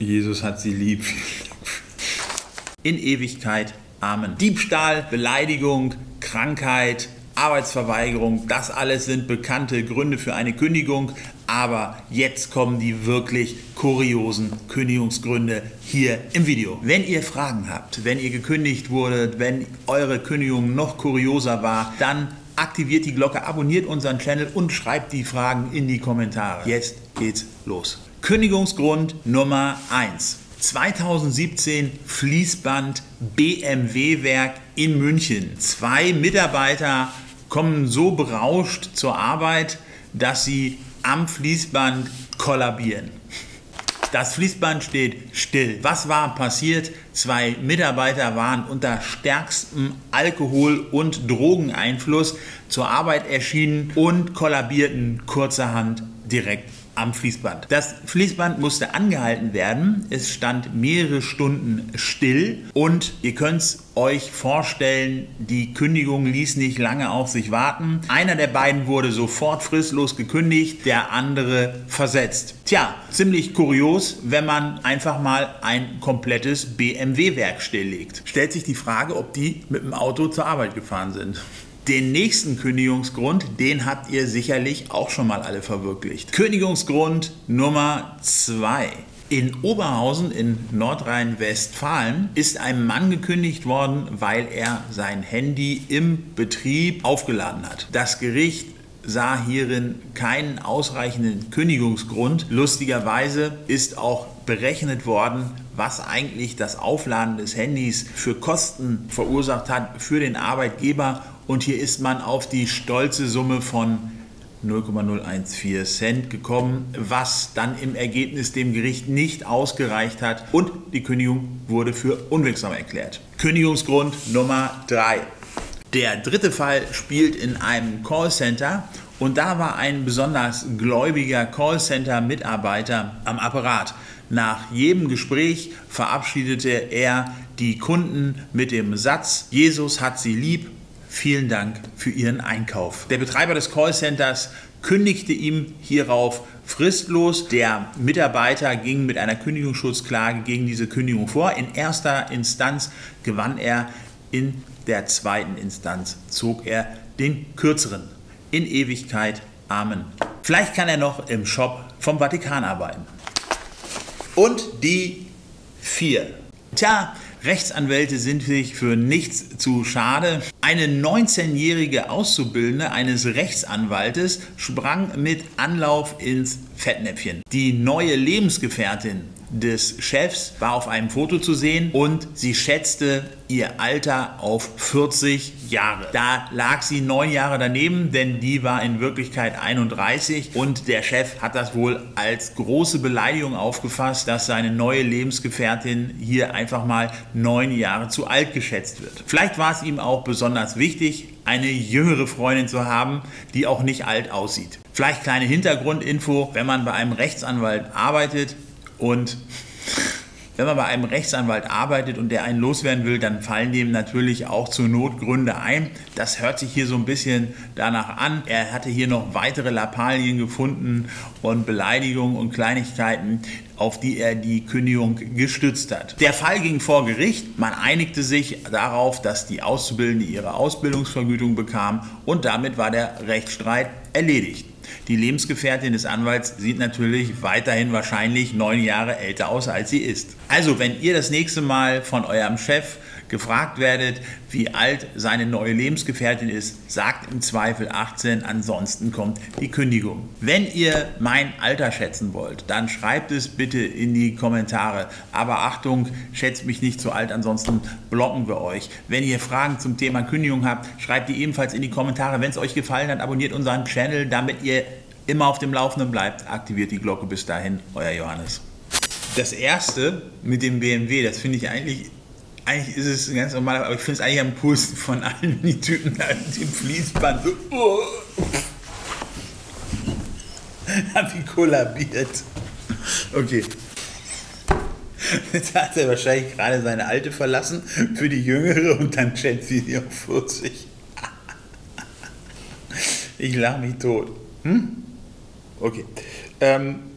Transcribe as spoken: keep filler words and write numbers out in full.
Jesus hat sie lieb. In Ewigkeit. Amen. Diebstahl, Beleidigung, Krankheit, Arbeitsverweigerung, das alles sind bekannte Gründe für eine Kündigung. Aber jetzt kommen die wirklich kuriosen Kündigungsgründe hier im Video. Wenn ihr Fragen habt, wenn ihr gekündigt wurdet, wenn eure Kündigung noch kurioser war, dann aktiviert die Glocke, abonniert unseren Channel und schreibt die Fragen in die Kommentare. Jetzt geht's los. Kündigungsgrund Nummer eins. zweitausendsiebzehn Fließband B M W-Werk in München. Zwei Mitarbeiter kommen so berauscht zur Arbeit, dass sie am Fließband kollabieren. Das Fließband steht still. Was war passiert? Zwei Mitarbeiter waren unter stärkstem Alkohol- und Drogeneinfluss zur Arbeit erschienen und kollabierten kurzerhand direkt am Fließband. Das Fließband musste angehalten werden. Es stand mehrere Stunden still und ihr könnt es euch vorstellen, die Kündigung ließ nicht lange auf sich warten. Einer der beiden wurde sofort fristlos gekündigt, der andere versetzt. Tja, ziemlich kurios, wenn man einfach mal ein komplettes B M W-Werk stilllegt. Stellt sich die Frage, ob die mit dem Auto zur Arbeit gefahren sind. Den nächsten Kündigungsgrund, den habt ihr sicherlich auch schon mal alle verwirklicht. Kündigungsgrund Nummer zwei. In Oberhausen in Nordrhein-Westfalen ist einem Mann gekündigt worden, weil er sein Handy im Betrieb aufgeladen hat. Das Gericht sah hierin keinen ausreichenden Kündigungsgrund. Lustigerweise ist auch berechnet worden, was eigentlich das Aufladen des Handys für Kosten verursacht hat für den Arbeitgeber. Und hier ist man auf die stolze Summe von null Komma null vierzehn Cent gekommen, was dann im Ergebnis dem Gericht nicht ausgereicht hat und die Kündigung wurde für unwirksam erklärt. Kündigungsgrund Nummer drei. Der dritte Fall spielt in einem Callcenter und da war ein besonders gläubiger Callcenter-Mitarbeiter am Apparat. Nach jedem Gespräch verabschiedete er die Kunden mit dem Satz: Jesus hat sie lieb. Vielen Dank für Ihren Einkauf. Der Betreiber des Callcenters kündigte ihm hierauf fristlos. Der Mitarbeiter ging mit einer Kündigungsschutzklage gegen diese Kündigung vor. In erster Instanz gewann er, in der zweiten Instanz zog er den kürzeren. In Ewigkeit. Amen. Vielleicht kann er noch im Shop vom Vatikan arbeiten. Und die vier. Tja, Rechtsanwälte sind sich für nichts zu schade. Eine neunzehnjährige Auszubildende eines Rechtsanwaltes sprang mit Anlauf ins Fettnäpfchen. Die neue Lebensgefährtin des Chefs war auf einem Foto zu sehen und sie schätzte ihr Alter auf vierzig Jahre. Da lag sie neun Jahre daneben, denn die war in Wirklichkeit einunddreißig und der Chef hat das wohl als große Beleidigung aufgefasst, dass seine neue Lebensgefährtin hier einfach mal neun Jahre zu alt geschätzt wird. Vielleicht war es ihm auch besonders wichtig, eine jüngere Freundin zu haben, die auch nicht alt aussieht. Vielleicht kleine Hintergrundinfo: Wenn man bei einem Rechtsanwalt arbeitet und wenn man bei einem Rechtsanwalt arbeitet und der einen loswerden will, dann fallen dem natürlich auch zur Not Gründe ein. Das hört sich hier so ein bisschen danach an. Er hatte hier noch weitere Lappalien gefunden und Beleidigungen und Kleinigkeiten, auf die er die Kündigung gestützt hat. Der Fall ging vor Gericht. Man einigte sich darauf, dass die Auszubildende ihre Ausbildungsvergütung bekam und damit war der Rechtsstreit erledigt. Die Lebensgefährtin des Anwalts sieht natürlich weiterhin wahrscheinlich neun Jahre älter aus, als sie ist. Also, wenn ihr das nächste Mal von eurem Chef gefragt werdet, wie alt seine neue Lebensgefährtin ist, sagt im Zweifel achtzehn, ansonsten kommt die Kündigung. Wenn ihr mein Alter schätzen wollt, dann schreibt es bitte in die Kommentare. Aber Achtung, schätzt mich nicht zu alt, ansonsten blocken wir euch. Wenn ihr Fragen zum Thema Kündigung habt, schreibt die ebenfalls in die Kommentare. Wenn es euch gefallen hat, abonniert unseren Channel, damit ihr immer auf dem Laufenden bleibt. Aktiviert die Glocke. Bis dahin, euer Johannes. Das erste mit dem B M W, das finde ich eigentlich Eigentlich ist es ganz normal, aber ich finde es eigentlich am coolsten von allen, die Typen da mit dem Fließband so, oh, wie kollabiert. Okay. Jetzt hat er wahrscheinlich gerade seine alte verlassen für die jüngere und dann schätzt sie die auf vierzig. Ich lache mich tot. Hm? Okay. Ähm,